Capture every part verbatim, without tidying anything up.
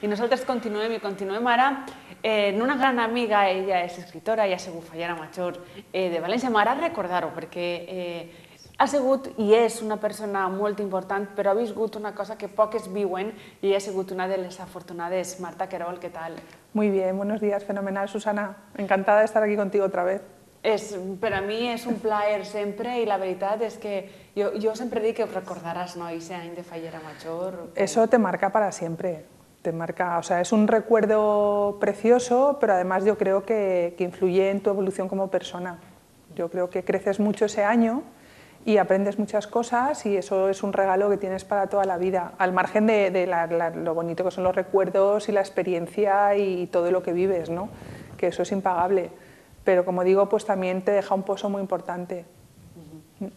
I nosaltres continuem i continuem ara eh, en una gran amiga, ella és escritora, ella ha sigut fallera major eh, de València. M'agrada recordar-ho perquè eh, ha sigut i és una persona molt important, però ha viscut una cosa que poques viuen i ha sigut una de les afortunades. Marta Querol, ¿qué tal? Muy bien, buenos días, fenomenal, Susana. Encantada de estar aquí contigo otra vez. És, per a mi és un plaer sempre i la veritat és que jo, jo sempre dic que us recordaràs, no, ese any de fallera major. Eso te marca para siempre, te marca, o sea, es un recuerdo precioso, pero además yo creo que, que influye en tu evolución como persona. Yo creo que creces mucho ese año y aprendes muchas cosas y eso es un regalo que tienes para toda la vida, al margen de, de la, la, lo bonito que son los recuerdos y la experiencia y todo lo que vives, ¿no? Que eso es impagable. Pero como digo, pues también te deja un pozo muy importante. Uh-huh.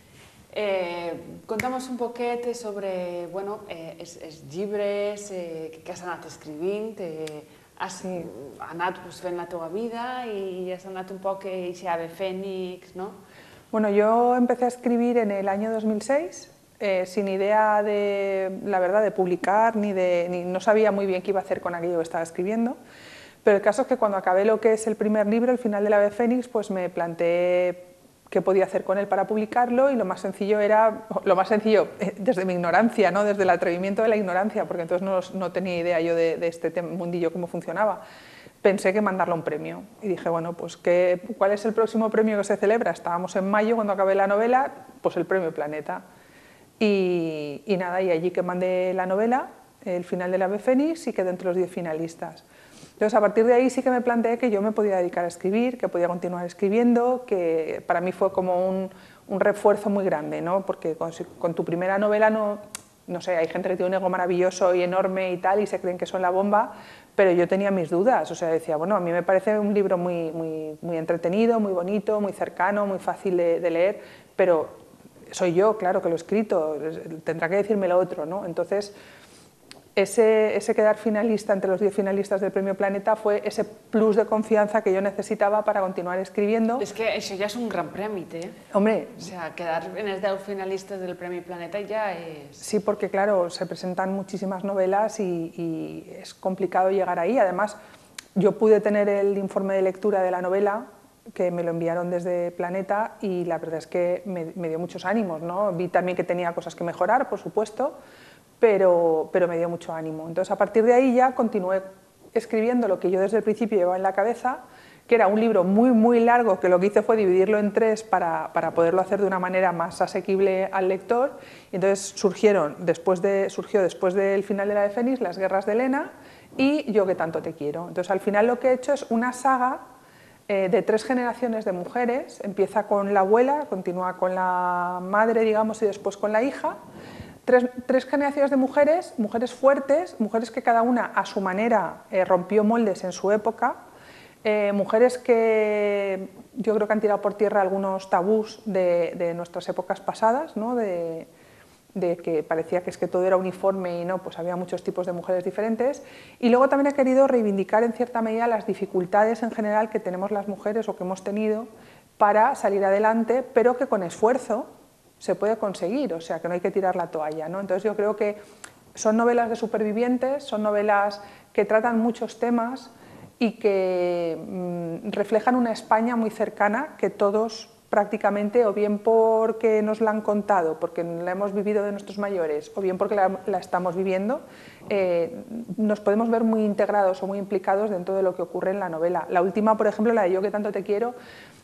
eh, conta'ns un poquet sobre bueno, eh, els, els llibres eh, que has anat escrivint, eh, has sí. anat pues, fent la teva vida i has anat un poc a Ave Fénix, ¿no? Bueno, yo empecé a escribir en el año dos mil seis, eh, sin idea de, la verdad, de publicar, ni de, ni, no sabía muy bien qué iba a hacer con aquello que estaba escribiendo. Pero el caso es que cuando acabé lo que es el primer libro, El final del Ave Fénix, pues me planteé qué podía hacer con él para publicarlo y lo más sencillo era, lo más sencillo desde mi ignorancia, ¿no? Desde el atrevimiento de la ignorancia, porque entonces no, no tenía idea yo de, de este mundillo, cómo funcionaba, pensé que mandarlo a un premio. Y dije, bueno, pues ¿qué, ¿cuál es el próximo premio que se celebra? Estábamos en mayo cuando acabé la novela, pues el Premio Planeta. Y, y nada, y allí que mandé la novela, El final del Ave Fénix, y quedé entre los diez finalistas. Entonces, a partir de ahí sí que me planteé que yo me podía dedicar a escribir, que podía continuar escribiendo, que para mí fue como un, un refuerzo muy grande, ¿no? Porque con, con tu primera novela, no, no sé, hay gente que tiene un ego maravilloso y enorme y tal, y se creen que son la bomba, pero yo tenía mis dudas, o sea, decía, bueno, a mí me parece un libro muy, muy, muy entretenido, muy bonito, muy cercano, muy fácil de, de leer, pero soy yo, claro, que lo he escrito, tendrá que decirme lo otro, ¿no? Entonces, Ese, ese quedar finalista entre los diez finalistas del Premio Planeta fue ese plus de confianza que yo necesitaba para continuar escribiendo. Es que eso ya es un gran premio, ¿eh? Hombre. O sea, quedar en los diez finalistas del Premio Planeta ya es... Sí, porque claro, se presentan muchísimas novelas y, y es complicado llegar ahí. Además, yo pude tener el informe de lectura de la novela, que me lo enviaron desde Planeta, y la verdad es que me, me dio muchos ánimos, ¿no? Vi también que tenía cosas que mejorar, por supuesto, Pero, pero me dio mucho ánimo. Entonces, a partir de ahí ya continué escribiendo lo que yo desde el principio llevaba en la cabeza, que era un libro muy, muy largo, que lo que hice fue dividirlo en tres para, para poderlo hacer de una manera más asequible al lector. Y entonces surgieron, después de, surgió después del final de la de Fénix, Las guerras de Helena y Yo que tanto te quiero. Entonces, al final lo que he hecho es una saga eh, de tres generaciones de mujeres. Empieza con la abuela, continúa con la madre, digamos, y después con la hija. Tres, tres generaciones de mujeres, mujeres fuertes, mujeres que cada una a su manera eh, rompió moldes en su época, eh, mujeres que yo creo que han tirado por tierra algunos tabús de, de nuestras épocas pasadas, ¿no? de, de que parecía que es que todo era uniforme y no, pues había muchos tipos de mujeres diferentes. Y luego también he querido reivindicar en cierta medida las dificultades en general que tenemos las mujeres o que hemos tenido para salir adelante, pero que con esfuerzo se puede conseguir, o sea, que no hay que tirar la toalla, ¿no? Entonces yo creo que son novelas de supervivientes, son novelas que tratan muchos temas y que mmm, reflejan una España muy cercana que todos prácticamente, o bien porque nos la han contado, porque la hemos vivido de nuestros mayores, o bien porque la, la estamos viviendo, eh, nos podemos ver muy integrados o muy implicados dentro de lo que ocurre en la novela. La última, por ejemplo, la de Yo que tanto te quiero,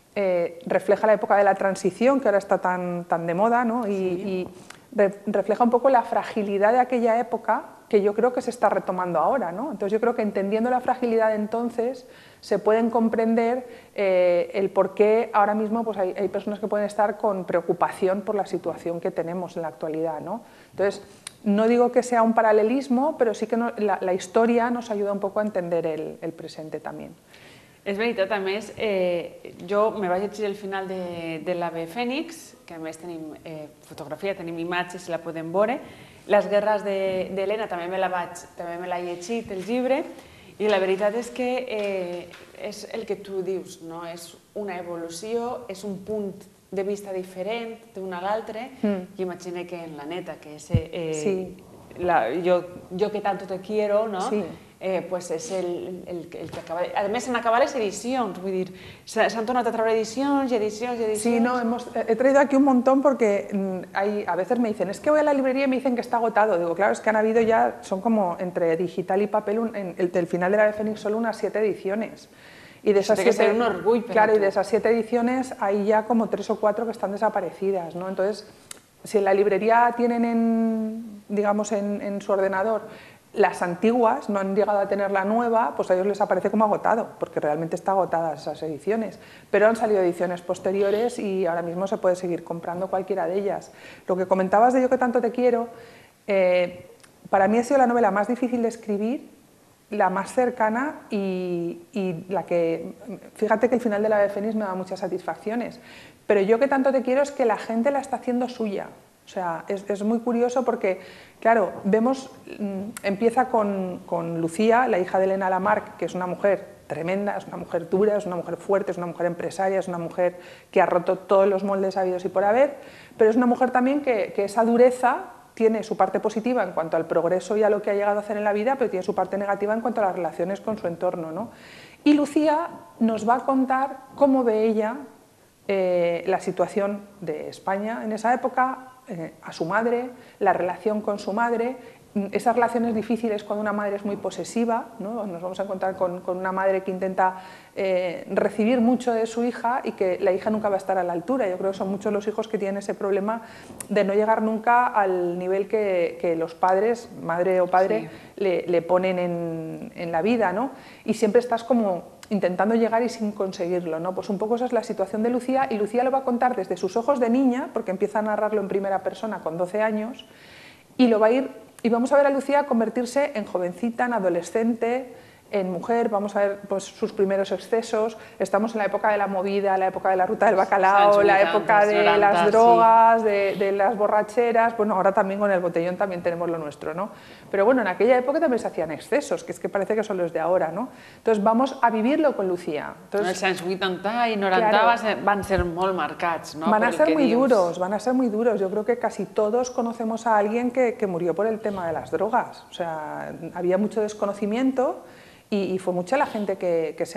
Eh, refleja la época de la transición, que ahora está tan, tan de moda, ¿no? y, sí. y re, refleja un poco la fragilidad de aquella época que yo creo que se está retomando ahora, ¿no? Entonces yo creo que entendiendo la fragilidad de entonces se pueden comprender eh, el por qué ahora mismo pues hay, hay personas que pueden estar con preocupación por la situación que tenemos en la actualidad, ¿no? Entonces no digo que sea un paralelismo, pero sí que no, la, la historia nos ayuda un poco a entender el, el presente también. És veritat, a més, eh, jo me vaig llegir el final de, de l'Ave Fénix, que a més tenim eh, fotografia, tenim imatges, la podem veure. Les guerres d'Helena de, també me la vaig, també me l'he llegit, el llibre, i la veritat és que eh, és el que tu dius, no? És una evolució, és un punt de vista diferent d'un a l'altre, mm. i imagina que en la neta, que és eh, sí. la, yo, yo que tanto te quiero, no? Sí. Eh, pues és el, el, el que acaba... A més, en acabar les edicions, vull dir, s'han tornat a traure edicions i edicions y edicions... Sí, no, hemos, he traído aquí un montón porque hay, a veces me dicen, es que voy a la librería y me dicen que está agotado. Digo, claro, es que han habido ya, son como entre digital y papel, un, en el, el final de la Fénix solo unas siete ediciones. Y de esas siete, siete, un orgull, claro, y de esas siete ediciones hay ya como tres o cuatro que están desaparecidas, ¿no? Entonces, si en la librería tienen en, digamos, en, en su ordenador las antiguas, no han llegado a tener la nueva, pues a ellos les aparece como agotado, porque realmente está agotadas esas ediciones. Pero han salido ediciones posteriores y ahora mismo se puede seguir comprando cualquiera de ellas. Lo que comentabas de Yo que tanto te quiero, eh, para mí ha sido la novela más difícil de escribir, la más cercana y, y la que... Fíjate que el final de la Ave Fénix me da muchas satisfacciones, pero Yo que tanto te quiero es que la gente la está haciendo suya. O sea, es, es muy curioso porque, claro, vemos, empieza con, con Lucía, la hija de Elena Lamarck, que es una mujer tremenda, es una mujer dura, es una mujer fuerte, es una mujer empresaria, es una mujer que ha roto todos los moldes habidos y por haber, pero es una mujer también que, que esa dureza tiene su parte positiva en cuanto al progreso y a lo que ha llegado a hacer en la vida, pero tiene su parte negativa en cuanto a las relaciones con su entorno, ¿no? Y Lucía nos va a contar cómo ve ella eh, la situación de España en esa época, eh, a su madre, la relación con su madre, esas relaciones difíciles cuando una madre es muy posesiva, ¿no? Nos vamos a encontrar con, con una madre que intenta eh, recibir mucho de su hija y que la hija nunca va a estar a la altura. Yo creo que son muchos los hijos que tienen ese problema de no llegar nunca al nivel que, que los padres, madre o padre, sí. le, le ponen en, en la vida, ¿no? Y siempre estás como intentando llegar y sin conseguirlo, ¿no? Pues un poco esa es la situación de Lucía, y Lucía lo va a contar desde sus ojos de niña, porque empieza a narrarlo en primera persona con doce años, y lo va a ir... Y vamos a ver a Lucía convertirse en jovencita, en adolescente, en mujer, vamos a ver pues, sus primeros excesos. Estamos en la época de la movida, la época de la ruta del bacalao, la época de las drogas, de, de las borracheras. Bueno, ahora también con el botellón también tenemos lo nuestro, ¿no? Pero bueno, en aquella época también se hacían excesos, que es que parece que son los de ahora, ¿no? Entonces vamos a vivirlo con Lucía. Entonces, els anys vuitanta i noranta claro, van ser molt marcats, ¿no? Van a ser muy dius. duros, van a ser muy duros. Yo creo que casi todos conocemos a alguien que, que murió por el tema de las drogas. O sea, había mucho desconocimiento. Y, y fue mucha la gente que, que se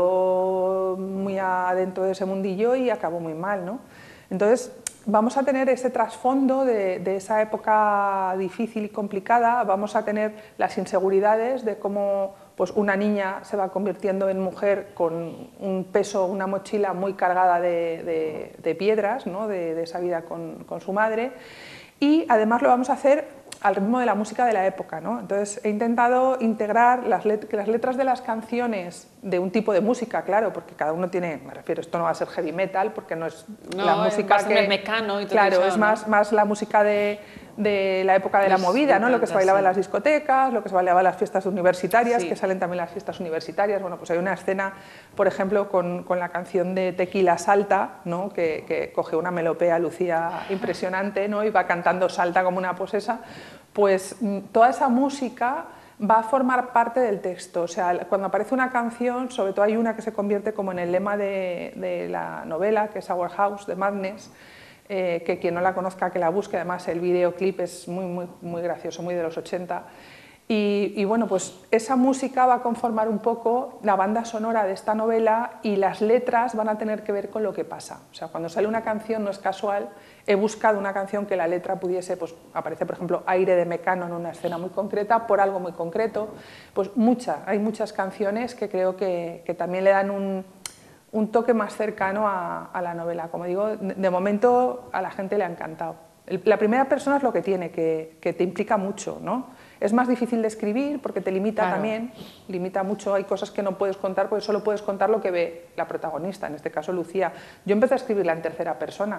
metió muy adentro de ese mundillo y acabó muy mal, ¿no? Entonces, vamos a tener ese trasfondo de, de esa época difícil y complicada, vamos a tener las inseguridades de cómo pues, una niña se va convirtiendo en mujer con un peso, una mochila muy cargada de, de, de piedras, ¿no? de, de esa vida con, con su madre, y además lo vamos a hacer al ritmo de la música de la época, ¿no? Entonces he intentado integrar las, let que las letras de las canciones de un tipo de música, claro, porque cada uno tiene, me refiero, esto no va a ser heavy metal, porque no es no, la música es que... el mecano y todo claro, eso, es ¿no? más, más la música de, de la época de la Los movida, ¿no? Lo que se bailaba sí. en las discotecas, lo que se bailaba en las fiestas universitarias, sí. que salen también las fiestas universitarias. Bueno, pues hay una escena, por ejemplo, con, con la canción de Tequila Salta, ¿no? que, que coge una melopea Lucía impresionante, ¿no? Y va cantando Salta como una posesa. Pues toda esa música va a formar parte del texto. O sea, cuando aparece una canción, sobre todo hay una que se convierte como en el lema de, de la novela, que es Our House, de Madness, eh, que quien no la conozca que la busque, además el videoclip es muy, muy, muy gracioso, muy de los ochenta. Y, y bueno, pues esa música va a conformar un poco la banda sonora de esta novela, y las letras van a tener que ver con lo que pasa. O sea, cuando sale una canción no es casual. He buscado una canción que la letra pudiese, pues aparece por ejemplo Aire de Mecano en una escena muy concreta, por algo muy concreto. Pues muchas, hay muchas canciones que creo que, que también le dan un, un toque más cercano a, a la novela. Como digo, de, de momento a la gente le ha encantado. El, la primera persona es lo que tiene, que, que te implica mucho, ¿no? Es más difícil de escribir porque te limita claro. también, limita mucho, hay cosas que no puedes contar porque solo puedes contar lo que ve la protagonista, en este caso Lucía. Yo empecé a escribirla en tercera persona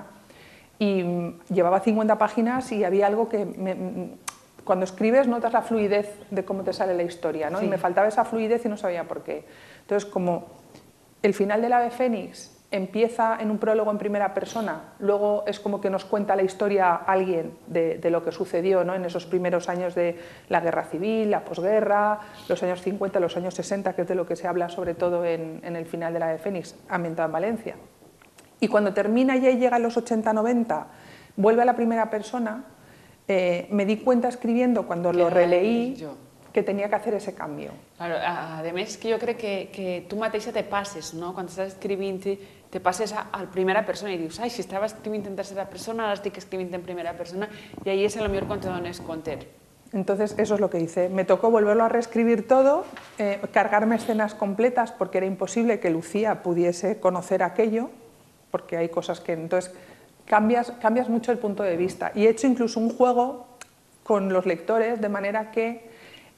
y llevaba cincuenta páginas y había algo que me, cuando escribes notas la fluidez de cómo te sale la historia, ¿no? Sí. Y me faltaba esa fluidez y no sabía por qué. Entonces, como el final del Ave Fénix empieza en un prólogo en primera persona, luego es como que nos cuenta la historia alguien de, de lo que sucedió, ¿no? En esos primeros años de la guerra civil, la posguerra, los años cincuenta, los años sesenta, que es de lo que se habla sobre todo en, en el final del Ave Fénix, ambientado en Valencia. Y cuando termina y llega a los ochenta noventa, vuelve a la primera persona, eh, me di cuenta escribiendo cuando lo releí que tenia que hacer ese canvi. Claro, a, a més, que jo crec que, que tu mateixa te passes, no? Quan estàs escrivint, te passes a, a primera persona i dius, ai, si estava escrivint en tercera persona, ara estic escrivint en primera persona, i ahí és a lo millor quan te dones compte. Entonces, eso es lo que hice. Me tocó volverlo a reescribir todo, eh, cargarme escenas completas, porque era imposible que Lucía pudiese conocer aquello, porque hay cosas que... Entonces, cambias, cambias mucho el punto de vista. Y he hecho incluso un juego con los lectores, de manera que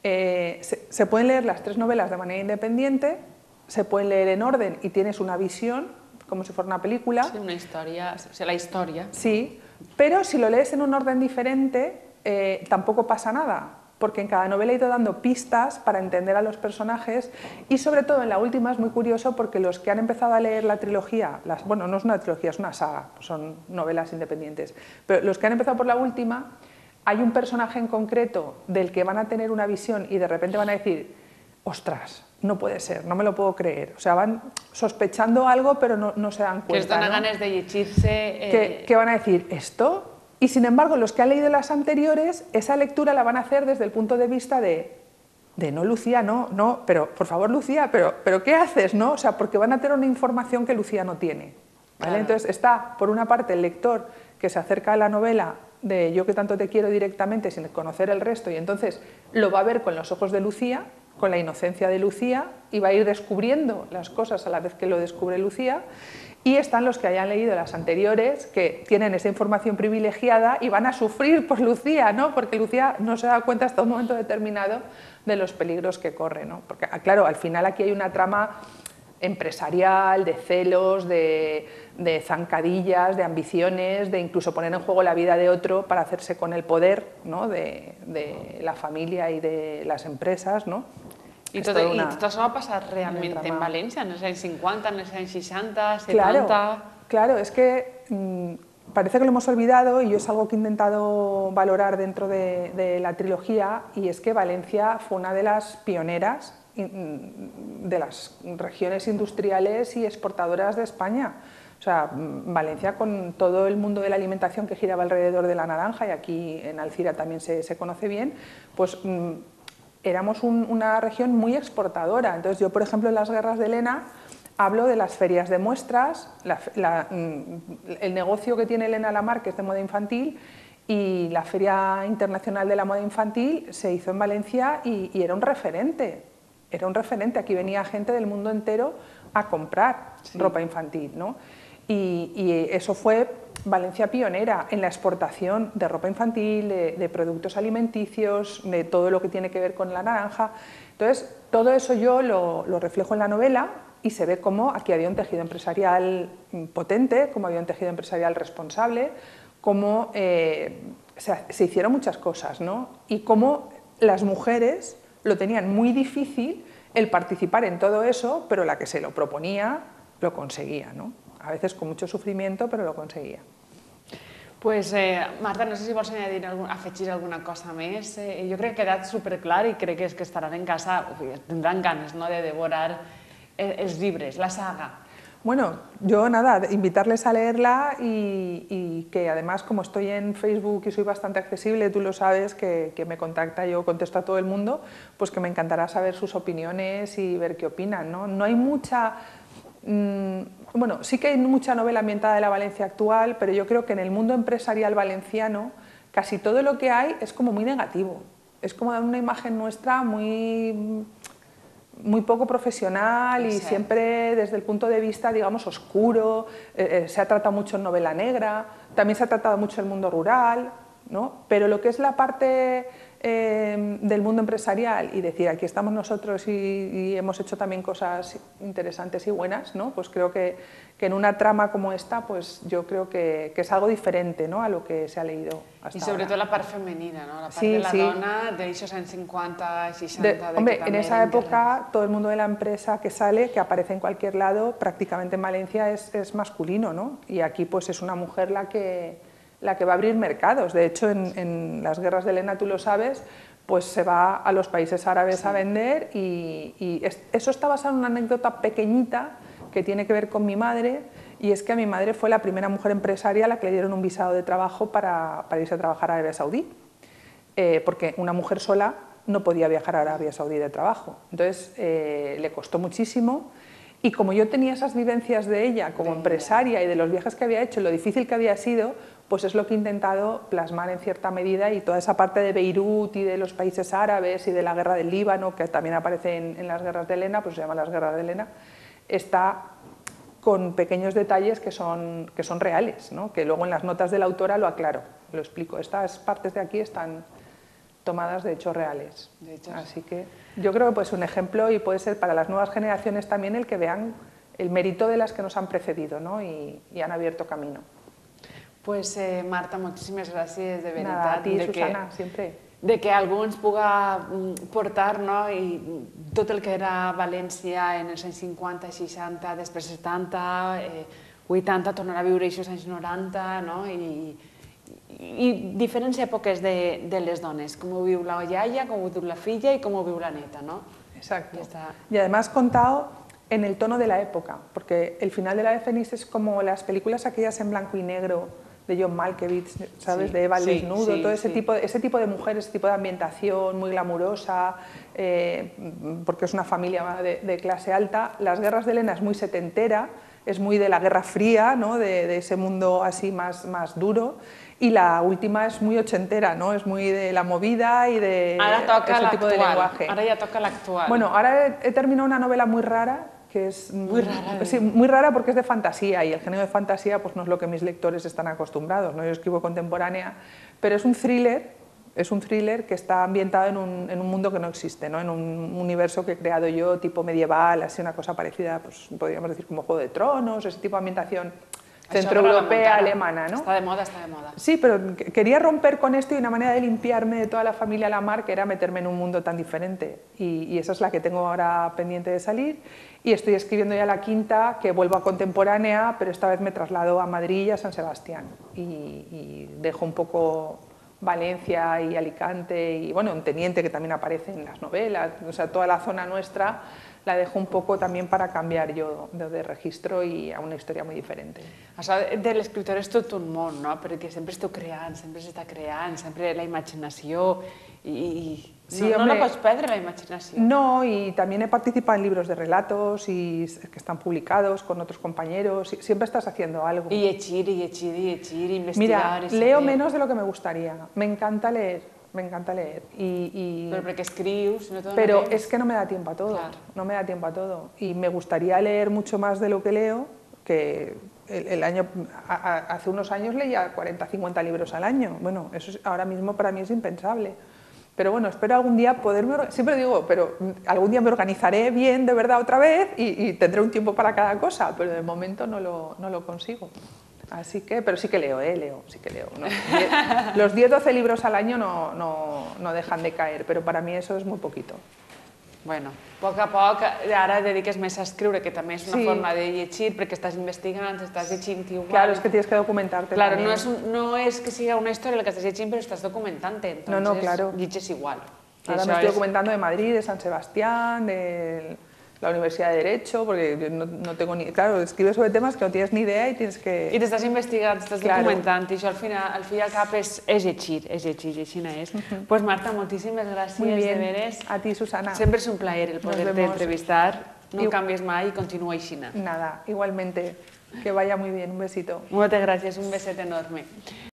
eh, se, se pueden leer las tres novelas de manera independiente, se pueden leer en orden y tienes una visión, como si fuera una película. Sí, una historia, o sea, la historia. Sí, pero si lo lees en un orden diferente, eh, tampoco pasa nada, porque en cada novela he ido dando pistas para entender a los personajes y sobre todo en la última es muy curioso porque los que han empezado a leer la trilogía, las, bueno, no es una trilogía, es una saga, son novelas independientes, pero los que han empezado por la última, hay un personaje en concreto del que van a tener una visión y de repente van a decir, ostras, no puede ser, no me lo puedo creer. O sea, van sospechando algo pero no, no se dan cuenta. Que les dona ¿no? ganas de llegirse... Eh... Que, que van a decir, ¿esto? Y sin embargo, los que han leído las anteriores, esa lectura la van a hacer desde el punto de vista de, de no, Lucía, no, no, pero por favor, Lucía, pero, pero ¿qué haces? ¿No? O sea, porque van a tener una información que Lucía no tiene. ¿Vale? Claro. Entonces está, por una parte, el lector que se acerca a la novela de Yo que tanto te quiero directamente sin conocer el resto y entonces lo va a ver con los ojos de Lucía, con la inocencia de Lucía y va a ir descubriendo las cosas a la vez que lo descubre Lucía. Y están los que hayan leído las anteriores, que tienen esa información privilegiada y van a sufrir por Lucía, ¿no? Porque Lucía no se da cuenta hasta un momento determinado de los peligros que corre, ¿no? Porque, claro, al final aquí hay una trama empresarial, de celos, de, de zancadillas, de ambiciones, de incluso poner en juego la vida de otro para hacerse con el poder, ¿no? de, de la familia y de las empresas, ¿no? I tot, una, I tot això va passar realment en València, en els anys cincuenta, en els anys seixanta, setanta... Claro, claro, es que mmm, parece que lo hemos olvidado y yo es algo que he intentado valorar dentro de, de la trilogía y es que Valencia fue una de las pioneras de las regiones industriales y exportadoras de España. O sea, Valencia con todo el mundo de la alimentación que giraba alrededor de la naranja y aquí en Alcira también se, se conoce bien, pues mmm, éramos un, una región muy exportadora. Entonces yo, por ejemplo, en las guerras de Elena hablo de las ferias de muestras, la, la, el negocio que tiene Elena Lamar, que es de moda infantil, y la Feria Internacional de la Moda Infantil se hizo en Valencia y, y era un referente, era un referente. Aquí venía gente del mundo entero a comprar sí. ropa infantil, ¿no? Y, y eso fue Valencia pionera en la exportación de ropa infantil, de, de productos alimenticios, de todo lo que tiene que ver con la naranja. Entonces, todo eso yo lo, lo reflejo en la novela y se ve cómo aquí había un tejido empresarial potente, cómo había un tejido empresarial responsable, cómo eh, se, se hicieron muchas cosas, ¿no? Y cómo las mujeres lo tenían muy difícil el participar en todo eso, pero la que se lo proponía lo conseguía, ¿no? A veces con mucho sufrimiento, però lo conseguia. Pues, eh, Marta, no sé si vols añadir, afegir alguna cosa més. Eh, jo crec que ha quedat superclar i crec que, és que estaran en casa, tindran ganes, ¿no?, de devorar els llibres, la saga. Bueno, yo nada, invitarles a leerla y, y que además como estoy en Facebook y soy bastante accesible, tú lo sabes, que, que me contacta, yo contesto a todo el mundo, pues que me encantará saber sus opiniones y ver qué opinan, ¿no? No hay mucha... Mmm, bueno, sí que hay mucha novela ambientada de la Valencia actual, pero yo creo que en el mundo empresarial valenciano casi todo lo que hay es como muy negativo. Es como una imagen nuestra muy... muy poco profesional y sí. siempre desde el punto de vista, digamos, oscuro. Eh, eh, se ha tratado mucho en novela negra, también se ha tratado mucho el mundo rural, ¿no? Pero lo que es la parte eh, del mundo empresarial y decir, aquí estamos nosotros y, y hemos hecho también cosas interesantes y buenas, ¿no? Pues creo que, que en una trama como esta, pues yo creo que, que es algo diferente, ¿no?, a lo que se ha leído hasta Y sobre ahora. todo la parte femenina, ¿no? La parte sí, de la sí. dona de esos años cincuenta, sesenta... De, de hombre, en esa época todo el mundo de la empresa que sale, que aparece en cualquier lado, prácticamente en Valencia es, es masculino, ¿no? Y aquí pues es una mujer la que, la que va a abrir mercados. De hecho, en, en las guerras de Elena, tú lo sabes, pues se va a los países árabes sí. a vender y, y es, eso está basado en una anécdota pequeñita que tiene que ver con mi madre y es que a mi madre fue la primera mujer empresaria a la que le dieron un visado de trabajo para, para irse a trabajar a Arabia Saudí, eh, porque una mujer sola no podía viajar a Arabia Saudí de trabajo. Entonces eh, le costó muchísimo, y como yo tenía esas vivencias de ella como empresaria y de los viajes que había hecho y lo difícil que había sido, pues es lo que he intentado plasmar en cierta medida, y toda esa parte de Beirut y de los países árabes y de la guerra del Líbano, que también aparece en, en las guerras de Helena, pues se llaman las guerras de Helena, está con pequeños detalles que son, que son reales, ¿no? Que luego en las notas de la autora lo aclaro, lo explico. Estas partes de aquí están tomadas de hechos reales. De hechos. Así que yo creo que puede ser un ejemplo, y puede ser para las nuevas generaciones también el que vean el mérito de las que nos han precedido, ¿no? y, y han abierto camino. Pues eh, Marta, moltíssimes gràcies, de veritat. Nada, a ti, de Susana, que, siempre. De que algú ens puga portar, no? I tot el que era València en els anys cinquanta, seixanta, després setanta, eh, vuitanta, tornar a viure aquests anys noranta, no? I, i diferents èpoques de, de les dones, com ho viu la iaia, com ho viu la filla i com ho viu la neta, ¿no? Exacto. Y, está... y además contado en el tono de la época, porque el final de la de Fénix es como las películas aquellas en blanco y negro de John Malkovich, ¿sabes? Sí, De Eva el sí, desnudo, sí, todo ese, sí. tipo, ese tipo de mujeres, ese tipo de ambientación muy glamurosa, eh, porque es una familia de, de clase alta. Las guerras de Helena es muy setentera, es muy de la Guerra Fría, ¿no? de, de ese mundo así más, más duro, y la última es muy ochentera, ¿no? Es muy de la movida y de Ara toca ese tipo de lenguaje. Ara ya toca l'actual. Bueno, ahora he, he terminado una novela muy rara, que es muy rara, sí, muy rara porque es de fantasía, y el género de fantasía pues no es lo que mis lectores están acostumbrados, ¿no? Yo escribo contemporánea, pero es un thriller, es un thriller que está ambientado en un, en un mundo que no existe, ¿no? En un universo que he creado yo, tipo medieval, así una cosa parecida, pues podríamos decir como Juego de Tronos, ese tipo de ambientación centroeuropea, alemana, ¿no? Está de moda, está de moda. Sí, pero quería romper con esto, y una manera de limpiarme de toda la familia Lamar, que era meterme en un mundo tan diferente, y, y esa es la que tengo ahora pendiente de salir, y estoy escribiendo ya la quinta, que vuelvo a contemporánea, pero esta vez me traslado a Madrid y a San Sebastián, y, y dejo un poco Valencia y Alicante, y bueno, un teniente que también aparece en las novelas, o sea, toda la zona nuestra la dejo un poco también para cambiar yo de, de registro i a una història molt diferent. Això de l'escriptor és tot un món, no? Perquè sempre esteu creant, sempre s'està creant, sempre la imaginació, y sí, no, hombre, no la pots perdre, la imaginación. No, y también he participado en libros de relatos y que están publicados con otros compañeros, y siempre estás haciendo algo. Y llegir, y llegir, y llegir, investigar... Mira, leo menos de lo que me gustaría, me encanta leer. Me encanta leer. Y, y... Pero porque escribes, no te Pero es que no me da tiempo a todo, claro. no me da tiempo a todo. Y me gustaría leer mucho más de lo que leo, que el, el año, a, a, hace unos años leía cuarenta, cincuenta libros al año. Bueno, eso es, ahora mismo para mí es impensable. Pero bueno, espero algún día poderme, siempre digo, pero algún día me organizaré bien de verdad otra vez y, y tendré un tiempo para cada cosa, pero de momento no lo, no lo consigo. Así que, pero sí que leo, ¿eh? Leo, sí que leo. ¿No? Los diez, doce libros al año no, no, no dejan de caer, pero para mí eso es muy poquito. Bueno, a poc a poc, ara dediques més a escriure, que també és una sí. forma de llegir, perquè estàs investigant, estàs llegint igual. Claro, es que tienes que documentarte claro, también. No es, un, no es que siga una historia la que estás llegint, pero estás documentante, entonces no, no, claro. lleges igual. Ahora me estoy es... documentando de Madrid, de San Sebastián, de la Universidad de Derecho, porque yo no, no tengo ni... Claro, escribes sobre temas que no tienes ni idea y tienes que... I t'estàs investigant, t'estàs claro. documentant, i això al final, al fi i al cap és, és llegir, és llegir, llegir és. Doncs uh -huh. pues Marta, moltíssimes gràcies, Muy bien. de veres. A ti, Susana. Sempre és un plaer el poder-te entrevistar, no I... canvies mai i continua així. Nada, igualmente. Que vaya muy bien, un besito. Moltes gràcies, un beset enorme.